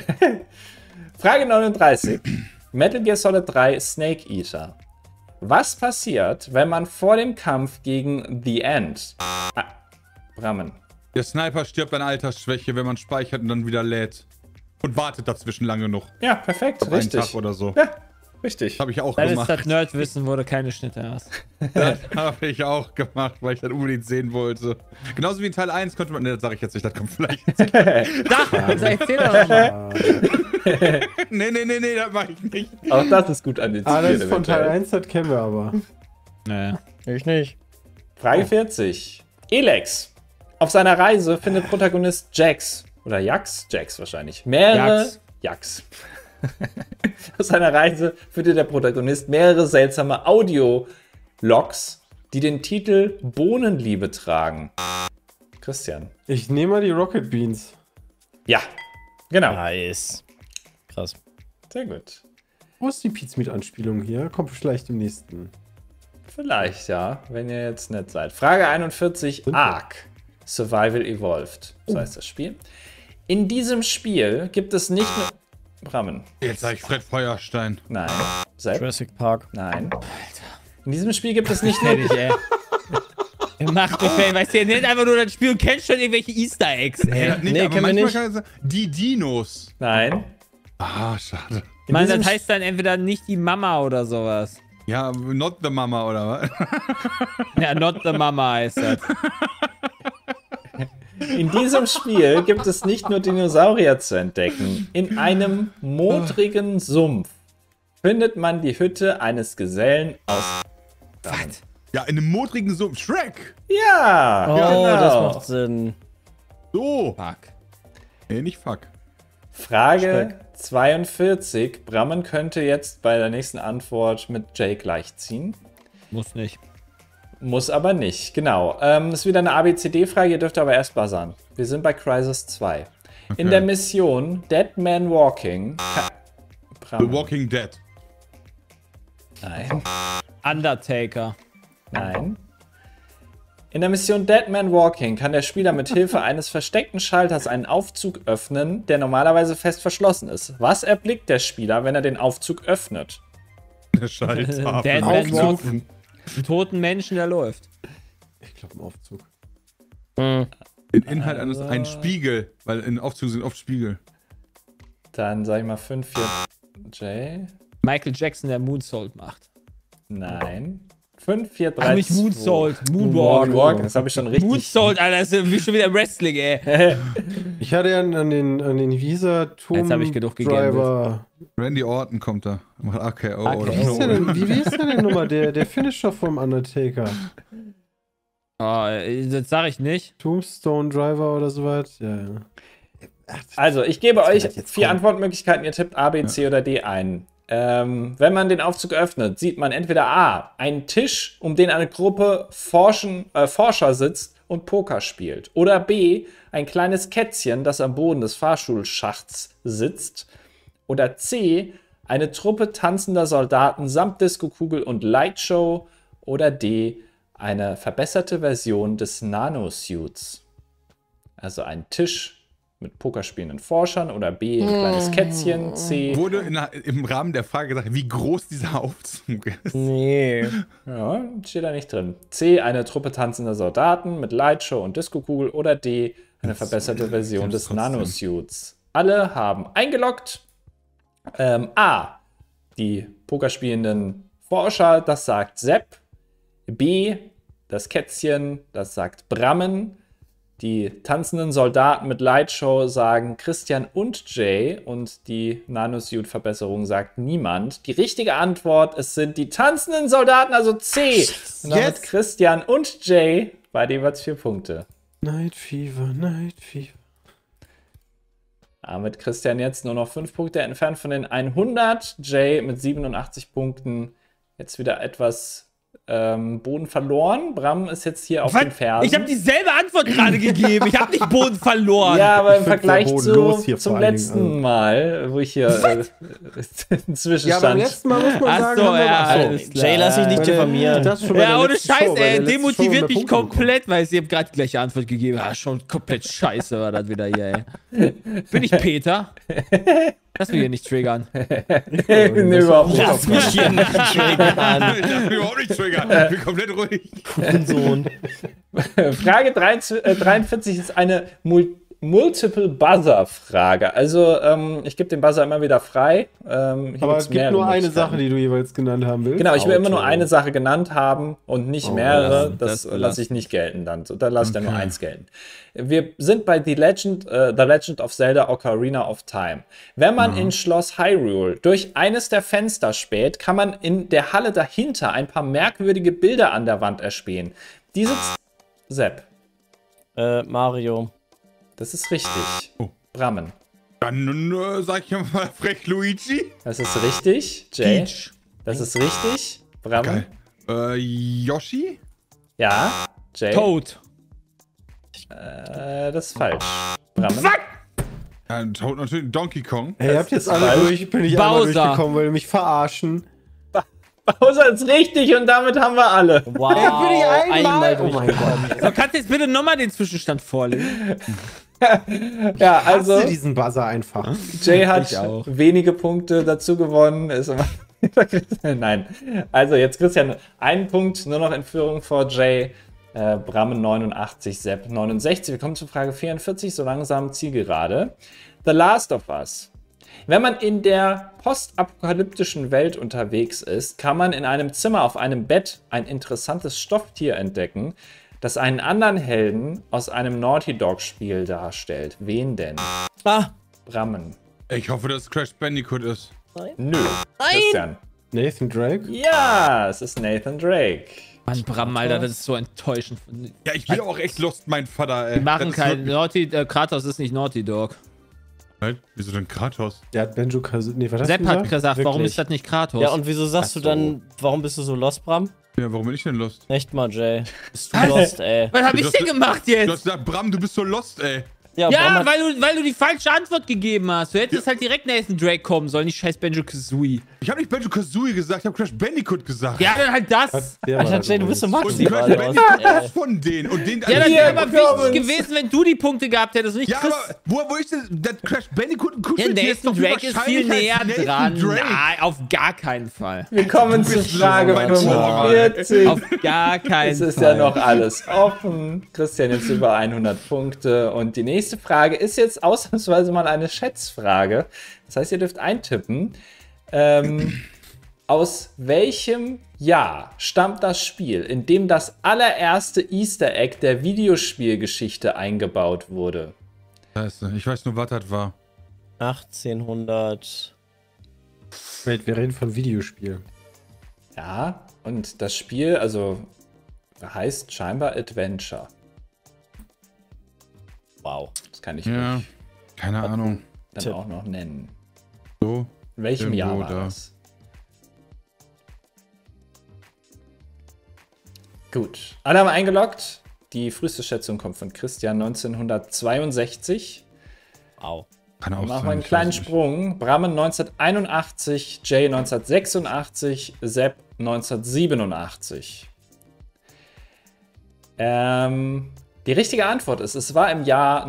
Frage neununddreißig. Metal Gear Solid drei Snake Eater. Was passiert, wenn man vor dem Kampf gegen The End... Ah, Brammen. Der Sniper stirbt an Altersschwäche, wenn man speichert und dann wieder lädt. Und wartet dazwischen lange noch. Ja, perfekt, Einen richtig. Tag oder so. Ja, richtig. Habe ich auch Dann ist gemacht. das Nerdwissen, wurde keine Schnitte aus. Das habe ich auch gemacht, weil ich das unbedingt sehen wollte. Genauso wie in Teil eins konnte man. Ne, das sage ich jetzt nicht, das kommt vielleicht. Da, jetzt erzähl doch mal. nee, nee, nee, nee, das mache ich nicht. Auch das ist gut antizipiert. Alles von Teil eventuell. eins, das kennen wir aber. Naja. Ich nicht. Frage vierzig. Elex. Auf seiner Reise findet Protagonist Jax, oder Jax? Jax wahrscheinlich, mehrere... Jax. Jax. Auf seiner Reise findet der Protagonist mehrere seltsame Audio-Logs, die den Titel Bohnenliebe tragen. Christian. Ich nehme mal die Rocket Beans. Ja, genau. Nice. Krass. Sehr gut. Wo ist die Pizmeat-Anspielung hier? Kommt vielleicht im nächsten. Vielleicht, ja, wenn ihr jetzt nett seid. Frage einundvierzig. Ark. Survival Evolved. So heißt das Spiel. In diesem Spiel gibt es nicht nur... Brammen. Jetzt sage ich Fred Feuerstein. Nein. Sepp? Jurassic Park. Nein. In diesem Spiel gibt es nicht nur... Fertig, ey. Ihr macht mich fertig. Weißt du, ihr nennt einfach nur das Spiel und kennt schon irgendwelche Easter Eggs, ey. Ja, nicht, nee, aber kennen wir manchmal nicht. kann ich sagen, die Dinos. Nein. Ah, schade. In Mann, diesem das heißt dann entweder nicht die Mama oder sowas. Ja, not the Mama, oder was? Ja, not the Mama heißt das. In diesem Spiel gibt es nicht nur Dinosaurier zu entdecken. In einem modrigen Sumpf findet man die Hütte eines Gesellen aus... Was? Ja, in einem modrigen Sumpf. Shrek! Ja, Oh, genau. das macht Sinn. So. Fuck. Nee, nicht fuck. Frage zweiundvierzig. Brammen könnte jetzt bei der nächsten Antwort mit Jay gleichziehen. Muss nicht. Muss aber nicht, genau. Ähm, ist wieder eine A B C D-Frage, ihr dürft aber erst buzzern. Wir sind bei Crysis zwei. In der Mission Dead Man Walking... Ka- The Brammen. Walking Dead. Nein. Undertaker. Nein. In der Mission Dead Man Walking kann der Spieler mit Hilfe eines versteckten Schalters einen Aufzug öffnen, der normalerweise fest verschlossen ist. Was erblickt der Spieler, wenn er den Aufzug öffnet? Der Scheiß. Dead Man Aufzug. Walking. Einen toten Menschen, der läuft. Ich glaube, im Aufzug. Hm. Den Inhalt eines ein Spiegel, weil in Aufzügen sind oft Spiegel. Dann sag ich mal fünf, vier. Jay? Michael Jackson, der Moonsault macht. Nein. fünf, vier, drei, Ach, nicht zwei. Moonsault, Moonwalk. Moonwalk, das habe ich schon richtig. Moonsault, Alter, das ist wie schon wieder im Wrestling, ey. Ich hatte ja an den, an den Visa Tomb Jetzt hab ich genug Driver. Randy Orton kommt da. Macht A K O A K O. oder Wie ist der so. denn, wie, wie ist der denn nochmal? Der, der Finisher vom Undertaker. Oh, das sag ich nicht. Tombstone Driver oder sowas. Ja, ja. Also, ich gebe Was euch wird das jetzt vier kommen? Antwortmöglichkeiten. Ihr tippt A, B, C oder D ein. Ähm, wenn man den Aufzug öffnet, sieht man entweder A, einen Tisch, um den eine Gruppe Forschen, äh, Forscher sitzt und Poker spielt. Oder B, ein kleines Kätzchen, das am Boden des Fahrschulschachts sitzt. Oder C, eine Truppe tanzender Soldaten samt Diskokugel und Lightshow. Oder D, eine verbesserte Version des Nanosuits. Also ein Tisch mit pokerspielenden Forschern. Oder B, ein kleines Kätzchen. C, Wurde in, der- im Rahmen der Frage gesagt, wie groß dieser Aufzug ist. Nee. ja, steht da nicht drin. C, eine Truppe tanzender Soldaten mit Lightshow und Diskokugel. Oder D, eine verbesserte Version des trotzdem. Nanosuits. Alle haben eingeloggt. Ähm, A, die pokerspielenden Forscher, das sagt Sepp. B, das Kätzchen, das sagt Brammen. Die tanzenden Soldaten mit Lightshow sagen Christian und Jay und die Nanosuit-Verbesserung sagt niemand. Die richtige Antwort, es sind die tanzenden Soldaten, also C. Und damit Yes. Christian und Jay bei jeweils vier Punkte. Night Fever, Night Fever. Damit Christian jetzt nur noch fünf Punkte entfernt von den hundert. Jay mit siebenundachtzig Punkten jetzt wieder etwas ähm, Boden verloren. Bram ist jetzt hier auf Was? den Fersen. Ich habe dieselbe Antwort gerade gegeben. Ich habe nicht Boden verloren. Ja, aber im Ich find Vergleich sehr zu, bodenlos hier zum vor allen letzten Dingen, also. Mal, wo ich hier äh, einen Ja, beim Zwischenstand. letzten Mal muss man Ach sagen, so, haben wir ja, was- alles klar. Jay, lass dich nicht Bei der- diffamieren. das schon bei Ja, der ohne letzten Scheiß, Show, bei ey. der letzten Show Demotiviert mehr mich Punkte bekommen. komplett, weil sie haben gerade die gleiche Antwort gegeben. Ja, schon komplett scheiße war das wieder hier, ey. Bin ich Peter? Lass mich hier nicht triggern. Nee, überhaupt nicht. Lass mich hier nicht triggern. Ich darf mich überhaupt nicht triggern. Ich bin komplett ruhig. Sohn. Frage dreiundvierzig, äh, dreiundvierzig ist eine Mul Multiple-Buzzer-Frage. Also, ähm, ich gebe den Buzzer immer wieder frei. Ähm, hier Aber gibt's es gibt mehrere nur eine Möglichkeiten. Sache, die du jeweils genannt haben willst. Genau, ich will immer Auto. nur eine Sache genannt haben und nicht Oh, mehrere. das- Das, das lasse ich nicht gelten dann. So, da lasse ich dann nur Okay. eins gelten. Wir sind bei The Legend, äh, The Legend of Zelda Ocarina of Time. Wenn man in Schloss Hyrule durch eines der Fenster späht, kann man in der Halle dahinter ein paar merkwürdige Bilder an der Wand erspähen. Diese Z- Sepp, Äh, Mario. das ist richtig. Oh. Brammen. Dann äh, sag ich mal frech Luigi. Das ist richtig. Jay, Peach. das ist richtig. Brammen. Geil. Äh, Yoshi? Ja. Jay, Toad. äh, das ist falsch. Brammen. Ja, Toad natürlich. Donkey Kong. Hey, ihr habt jetzt alle falsch. durch, bin ich einmal Bowser. durchgekommen, weil ihr mich verarschen. Bowser ist richtig und damit haben wir alle. Wow. Ey, bin ich einmal? Oh mein durchgekommen. So, kannst du jetzt bitte nochmal den Zwischenstand vorlesen? Ja, also Also diesen Buzzer einfach. Jay hat Ich auch. wenige Punkte dazu gewonnen. Ist immer Nein. Also jetzt Christian, ein Punkt nur noch in Führung vor Jay. Äh, Brammen neunundachtzig, Sepp neunundsechzig. Wir kommen zu Frage vierundvierzig, so langsam Zielgerade. The Last of Us. Wenn man in der postapokalyptischen Welt unterwegs ist, kann man in einem Zimmer auf einem Bett ein interessantes Stofftier entdecken, das einen anderen Helden aus einem Naughty Dog-Spiel darstellt. Wen denn? Ah, Brammen. Ich hoffe, dass es Crash Bandicoot ist. Nö. Christian. Nathan Drake? Ja, es ist Nathan Drake. Mann, Bram, Alter, das ist so enttäuschend. Ja, ich bin auch echt lost, mein Vater, ey. Die machen Das ist kein wirklich- Naughty, äh, Kratos ist nicht Naughty Dog. Halt, wieso denn Kratos? Der hat Benjo Kazooie. Nee, was hast Sepp du hat gesagt? gesagt, warum Wirklich? ist das nicht Kratos? ja, und wieso sagst du dann, warum bist du so lost, Bram? Ja, warum bin ich denn lost? Echt mal, Jay. Bist du lost, ey. Was hab ich Du denn hast- gemacht Du jetzt? hast gesagt, Bram, du bist so lost, ey. Ja, Ja, Bram hat- weil du, weil du die falsche Antwort gegeben hast. Du hättest halt direkt Nathan Drake kommen sollen, nicht scheiß Banjo Kazooie. Ich habe nicht Banjo Kazooie gesagt, ich habe Crash Bandicoot gesagt. Ja, dann halt das. Der war Alter, das Jay, du bist so übrigens. Und Crash maximal lost, Bandicoot ey. ist von denen. Und den Ja, das Hier, wäre aber Performance. wichtig gewesen, wenn du die Punkte gehabt hättest und nicht Ja, Chris. aber wo, wo ist denn das Crash Bandicoot ein Ja, Kuscheltier? ist Nathan doch Drake ist viel wahrscheinlich als näher Nathan dran. Drake. Nein, auf gar keinen Fall. Wir kommen zu bist so Frage mein fünfundvierzig. Auf gar keinen Es Fall. ist ja noch alles offen. Christian jetzt über hundert Punkte. Und die nächste Frage ist jetzt ausnahmsweise mal eine Schätzfrage. Das heißt, ihr dürft eintippen. Ähm, aus welchem Jahr stammt das Spiel, in dem das allererste Easter Egg der Videospielgeschichte eingebaut wurde? Scheiße, ich weiß nur, was das war. achtzehnhundert. Wait, wir reden von Videospiel. Ja, und das Spiel, also heißt scheinbar Adventure. Wow. Das kann ich Ja, euch keine Ahnung. dann Tipp. auch noch nennen. So. In welchem Irgendwo Jahr war da. das? Gut. Alle haben eingeloggt. Die früheste Schätzung kommt von Christian neunzehnhundertzweiundsechzig. Wow. Kann auch Machen sein, wir einen ich kleinen weiß nicht. Sprung. Brammen neunzehnhunderteinundachtzig, Jay neunzehnhundertsechsundachtzig, Sepp neunzehnhundertsiebenundachtzig. Ähm, die richtige Antwort ist, es war im Jahr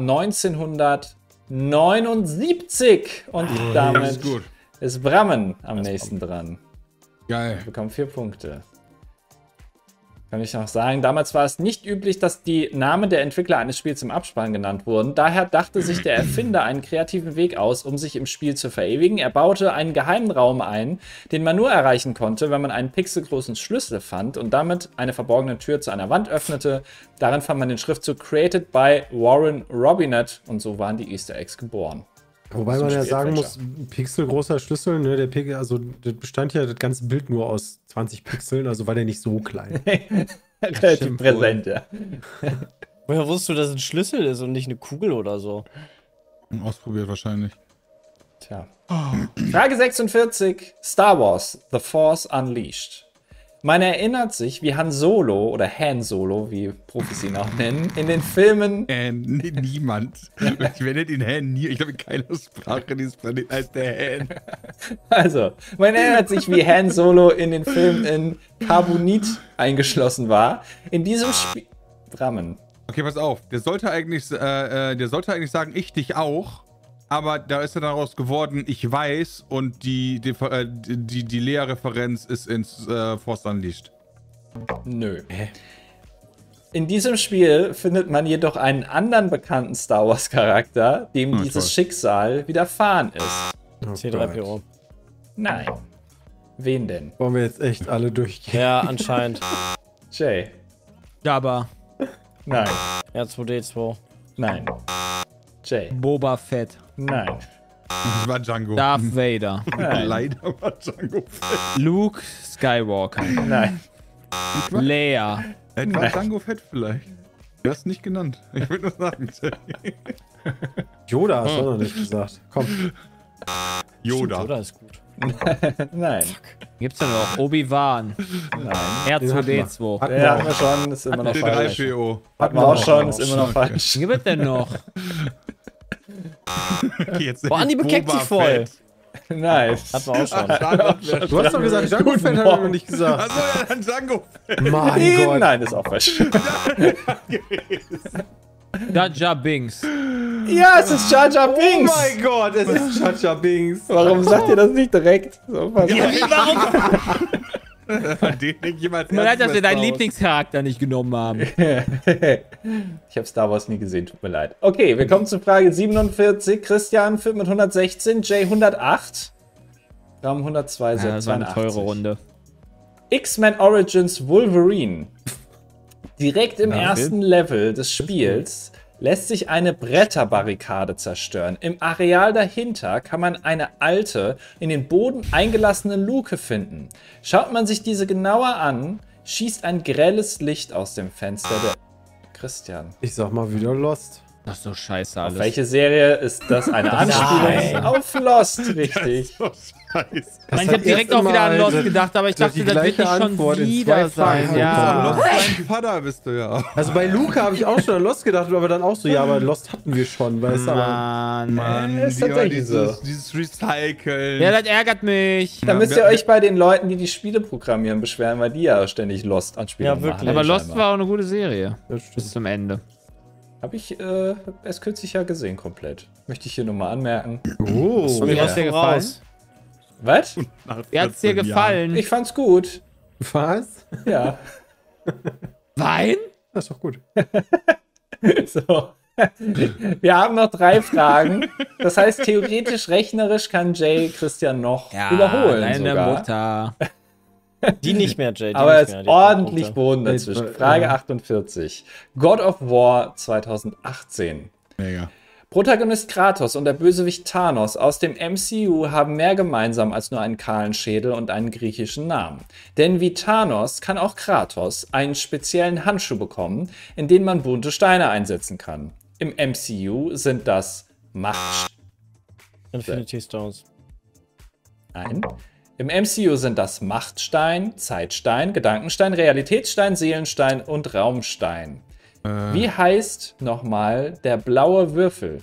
neunzehnhundertneunundsiebzig. Und Das damit ist gut. ist Brammen am nächsten dran. Geil. Wir bekommen vier Punkte. Kann ich noch sagen. Damals war es nicht üblich, dass die Namen der Entwickler eines Spiels im Abspann genannt wurden. Daher dachte sich der Erfinder einen kreativen Weg aus, um sich im Spiel zu verewigen. Er baute einen geheimen Raum ein, den man nur erreichen konnte, wenn man einen pixelgroßen Schlüssel fand und damit eine verborgene Tür zu einer Wand öffnete. Darin fand man den Schriftzug Created by Warren Robinet und so waren die Easter Eggs geboren. Wobei man ja sagen muss, pixelgroßer Schlüssel, ne, der Pixel, also das bestand ja das ganze Bild nur aus zwanzig Pixeln, also war der nicht so klein. Relativ präsent, ja. Woher wusstest du, dass es ein Schlüssel ist und nicht eine Kugel oder so? Ausprobiert wahrscheinlich. Tja. Frage sechsundvierzig. Star Wars, The Force Unleashed. Man erinnert sich, wie Han Solo oder Han Solo, wie Profis ihn auch nennen, in den Filmen. Äh, nee, niemand. Ich nenne ihn Han nie. Ich glaube, in keiner Sprache dieses Planeten heißt der Han. Also, man erinnert sich, wie Han Solo in den Filmen in Carbonit eingeschlossen war. In diesem Spiel. Drammen. Okay, pass auf. Der sollte eigentlich, äh, äh, der sollte eigentlich sagen, ich dich auch. Aber da ist er daraus geworden, ich weiß, und die, die, äh, die, die Lea-Referenz ist ins äh, Force Unleashed. Nö. In diesem Spiel findet man jedoch einen anderen bekannten Star Wars Charakter, dem Oh, dieses toll. Schicksal widerfahren ist. Oh C drei P Gott. O. Nein. Wen denn? Wollen wir jetzt echt alle durchgehen? Ja, anscheinend. Jay. Jabba. Nein. R zwei D zwei. Nein. Jay. Boba Fett. Nein. Das war Django. Darth Vader. Nein. Leider war Django fett. Luke Skywalker. Nein. Leia. Das war Django fett vielleicht. Du hast nicht genannt. Ich würde nur sagen. Yoda hast du auch noch nicht gesagt. Komm. Yoda. Oder ist gut. Nein. Gibt's denn noch? Obi-Wan. Nein. R Den zwei hatten D wir. zwei. Hatten Ja, wir hatten auch. wir schon, ist immer noch C drei falsch. P O. Hatten wir auch schon, ist immer noch falsch. Gibt es denn noch? Okay, jetzt Boah, Andi bekeckt Boba sich voll. Fett. Nein. Hatten wir auch schon. Du hast doch gesagt, Django Fett hat er noch nicht gesagt. Achso, ja, dann Django Fett. Mein Gott. Nein, ist auch falsch. Jar Jar Binks. Ja, es ist Jar Jar Oh Binks. mein Gott, es ist Jar Jar Binks. Warum sagt ihr das nicht direkt? So, pass auf. Von denen ich jemals Tut mir leid, dass wir deinen Star Wars- Lieblingscharakter nicht genommen haben. Ich habe Star Wars nie gesehen, tut mir leid. Okay, wir kommen zu Frage siebenundvierzig. Christian führt mit hundertsechzehn, Jay hundertacht, Ram hundertzwei, Ja, das war eine teure Runde. X-Men Origins Wolverine. Direkt im ersten Level des Spiels lässt sich eine Bretterbarrikade zerstören. Im Areal dahinter kann man eine alte, in den Boden eingelassene Luke finden. Schaut man sich diese genauer an, schießt ein grelles Licht aus dem Fenster der... Christian. Ich sag mal wieder Lost. Das ist so scheiße Auf alles. welche Serie ist das eine Anspielung? Auf Lost, richtig. Oh, scheiße. Ich hat habe direkt erst auch wieder an mal Lost das- gedacht, aber ich das dachte, die das wird gleiche nicht schon Antwort in wieder zwei sein. Fragen. Ja. Dein Vater bist du ja. Also bei Luca habe ich auch schon an Lost gedacht, aber dann auch so, ja, aber Lost hatten wir schon, weißt du, aber... Mann. Mann, ist die- tatsächlich dieses, so. dieses Recyceln. Ja, das ärgert mich. Da Ja, müsst ihr wir- euch bei den Leuten, die die Spiele programmieren, beschweren, weil die ja ständig Lost-Anspielungen Ja, wirklich. machen. Aber Lost scheinbar. war auch eine gute Serie. Das Bis stimmt. zum Ende. Habe ich äh, erst kürzlich ja gesehen, komplett. Möchte ich hier nur mal anmerken. Oh, Wie hat's dir gefallen? Raus. Was? Nach Wie hat's dir vierzehn Jahren. gefallen? Ich fand's gut. was? Ja. Wein? Das ist doch gut. So. Wir haben noch drei Fragen. Das heißt, theoretisch, rechnerisch kann Jay Christian noch überholen. deine Sogar. Mutter. Die nicht mehr, Jay. Die Aber nicht es mehr, ist die hat ordentlich Punkte. Boden dazwischen. Äh, Frage ja. achtundvierzig. God of War zweitausendachtzehn. Mega. Protagonist Kratos und der Bösewicht Thanos aus dem M C U haben mehr gemeinsam als nur einen kahlen Schädel und einen griechischen Namen. Denn wie Thanos kann auch Kratos einen speziellen Handschuh bekommen, in den man bunte Steine einsetzen kann. Im M C U sind das Macht... Infinity Stones. Nein. Im M C U sind das Machtstein, Zeitstein, Gedankenstein, Realitätsstein, Seelenstein und Raumstein. Wie heißt nochmal der blaue Würfel?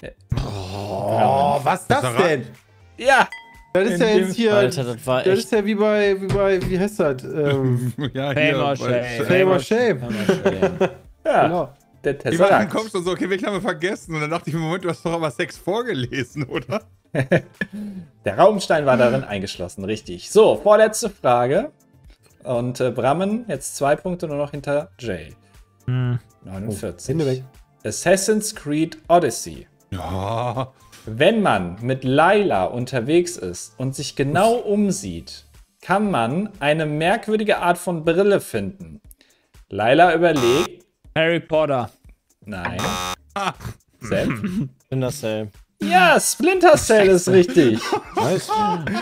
Oh, was ist das denn? Ja! Das ist ja In jetzt hier... Alter, das war Das echt. ist ja wie bei, wie bei, wie heißt das? Ähm, Ja, Famer hier. Shame. Famer Shame. Ja, Genau. der Wie war Tesseract. kommst du so, okay, welchen haben wir vergessen? Und dann dachte ich mir, Moment, du hast doch aber Sex vorgelesen, oder? Der Raumstein war darin eingeschlossen, richtig. So, vorletzte Frage. Und äh, Brammen jetzt zwei Punkte nur noch hinter Jay. Hm. neunundvierzig. Hände weg. Assassin's Creed Odyssey. Ja. Wenn man mit Layla unterwegs ist und sich genau umsieht, kann man eine merkwürdige Art von Brille finden. Layla überlegt. Harry Potter. Nein. Sam? Splinter Cell. Ja, Splinter Cell ist richtig. Nice.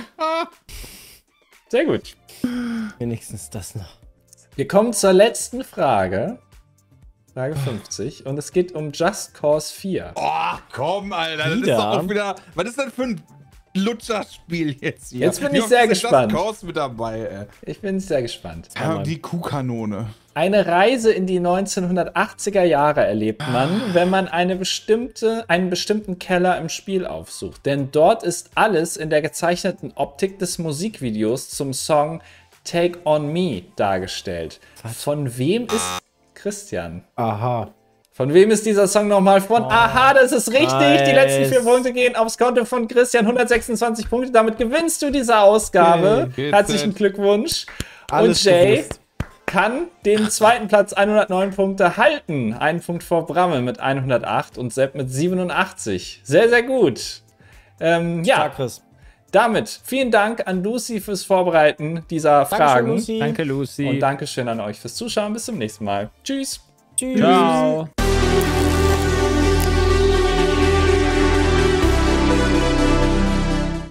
Sehr gut. Wenigstens das noch. Wir kommen zur letzten Frage. Frage fünfzig. Und es geht um Just Cause vier. Oh, komm, Alter. Das ist Wieder? doch auch wieder. Was ist denn für ein Lutscherspiel jetzt hier? Jetzt bin Wie ich oft sehr ist denn gespannt. Just Cause mit dabei, ey. Ich bin sehr gespannt. Ja, die Kuhkanone. Eine Reise in die neunzehnhundertachtziger Jahre erlebt man, wenn man eine bestimmte, einen bestimmten Keller im Spiel aufsucht. Denn dort ist alles in der gezeichneten Optik des Musikvideos zum Song Take On Me dargestellt. Von wem ist Christian? Aha. Von wem ist dieser Song nochmal? Von Aha, das ist richtig. nice. Die letzten vier Punkte gehen aufs Konto von Christian. hundertsechsundzwanzig Punkte. Damit gewinnst du diese Ausgabe. Okay, Herzlichen geht's. Glückwunsch. Alles Und Jay gewusst. kann den zweiten Platz hundertneun Punkte halten. Einen Punkt vor Bramme mit hundertacht und Sepp mit siebenundachtzig. Sehr, sehr gut. Ähm, ja, Ja, Chris. damit vielen Dank an Lucy fürs Vorbereiten dieser Dankeschön, Fragen. Lucy. Danke, Lucy. Und Dankeschön an euch fürs Zuschauen. Bis zum nächsten Mal. Tschüss. Tschüss. Ciao.